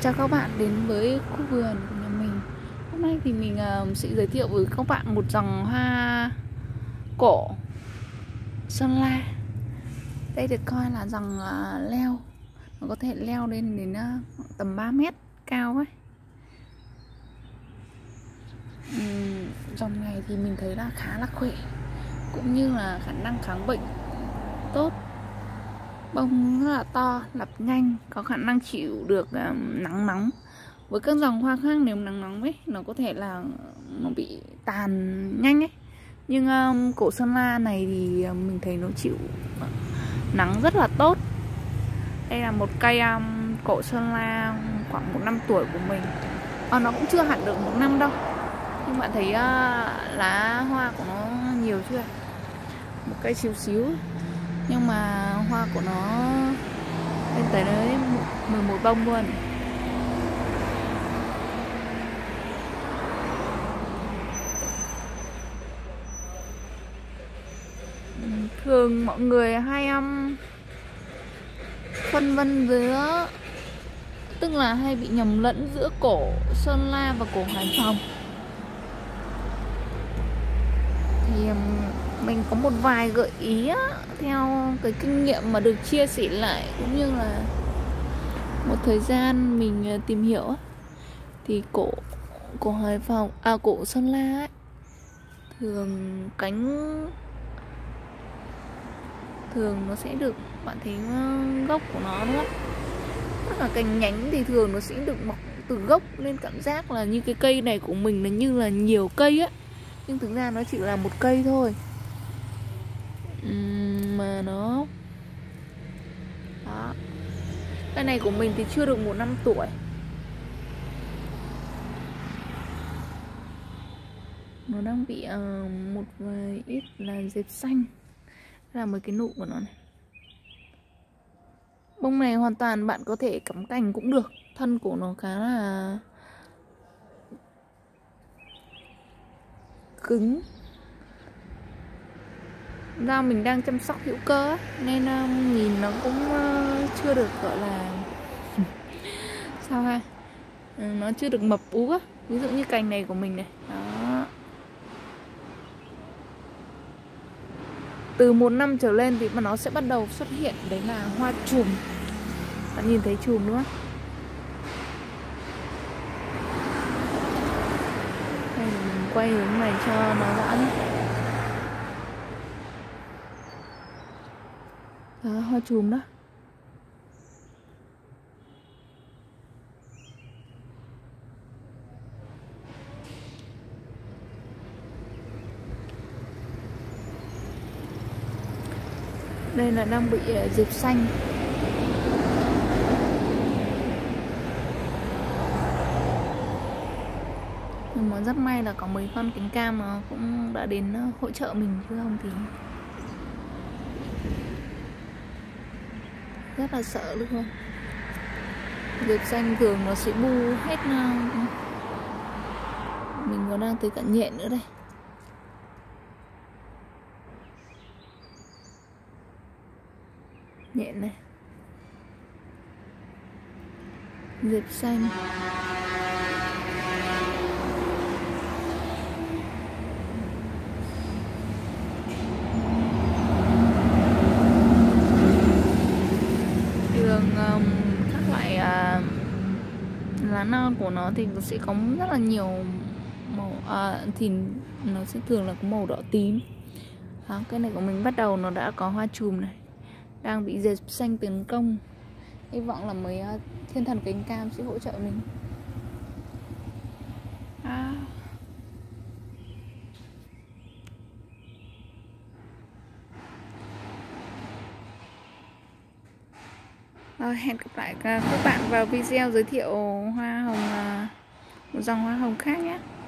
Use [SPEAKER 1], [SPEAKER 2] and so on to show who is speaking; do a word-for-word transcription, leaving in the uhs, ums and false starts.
[SPEAKER 1] Chào các bạn đến với khu vườn của nhà mình. Hôm nay thì mình uh, sẽ giới thiệu với các bạn một dòng hoa cổ Sơn La. Đây được coi là dòng uh, leo. Nó có thể leo lên đến uh, tầm ba mét cao ấy. uhm, Dòng này thì mình thấy là khá là khỏe, cũng như là khả năng kháng bệnh tốt. Bông rất là to, lập nhanh, có khả năng chịu được uh, nắng nóng. Với các dòng hoa khác nếu nắng nóng ấy, nó có thể là nó bị tàn nhanh ấy. Nhưng um, cổ Sơn La này thì mình thấy nó chịu nắng rất là tốt. Đây là một cây um, cổ Sơn La khoảng một năm tuổi của mình. à, Nó cũng chưa hẳn được một năm đâu, nhưng bạn thấy uh, lá hoa của nó nhiều chưa? Một cây xíu xíu, nhưng mà hoa của nó lên tới đấy mười một bông luôn. Thường mọi người hay um, phân vân giữa, tức là hay bị nhầm lẫn giữa cổ Sơn La và cổ Hải Phòng. Thì um, mình có một vài gợi ý á, theo cái kinh nghiệm mà được chia sẻ lại, cũng như là một thời gian mình tìm hiểu á, thì cổ cổ Hải Phòng à cổ Sơn La ấy, thường cánh thường nó sẽ được, bạn thấy gốc của nó đúng không? Tất cả cành nhánh thì thường nó sẽ được mọc từ gốc lên, cảm giác là như cái cây này của mình là như là nhiều cây á, nhưng thực ra nó chỉ là một cây thôi. uhm, mà nó đó, cây này của mình thì chưa được một năm tuổi. Nó đang bị uh, một vài ít là dẹp xanh, là mấy cái nụ của nó này. Bông này hoàn toàn bạn có thể cắm cành cũng được. Thân của nó khá là cứng. Do mình đang chăm sóc hữu cơ nên uh, nhìn nó cũng uh, chưa được gọi là sao ha, ừ, nó chưa được mập ú á. Ví dụ như cành này của mình này đó, từ một năm trở lên thì nó sẽ bắt đầu xuất hiện, đấy là hoa chùm. Bạn nhìn thấy chùm đúng không? Đây, mình quay hướng này cho nó rõ nhé. Đó, hoa chùm đó. Đây là đang bị dẹp xanh. Nhưng mà rất may là có mấy con cánh cam nó cũng đã đến hỗ trợ mình, chứ không thì rất là sợ luôn. Dẹp xanh thường nó sẽ bu hết. Mình còn đang thấy cả nhện nữa đây. Nhện này, dẹp xanh. Thường um, các loại uh, lá non của nó thì nó sẽ có rất là nhiều màu, uh, thì nó sẽ thường là có màu đỏ tím. Đó, cái này của mình bắt đầu nó đã có hoa chùm này, đang bị dẹp xanh tấn công. Hy vọng là mấy uh, thiên thần cánh cam sẽ hỗ trợ mình. à. Rồi, hẹn gặp lại các bạn vào video giới thiệu hoa hồng, uh, một dòng hoa hồng khác nhé.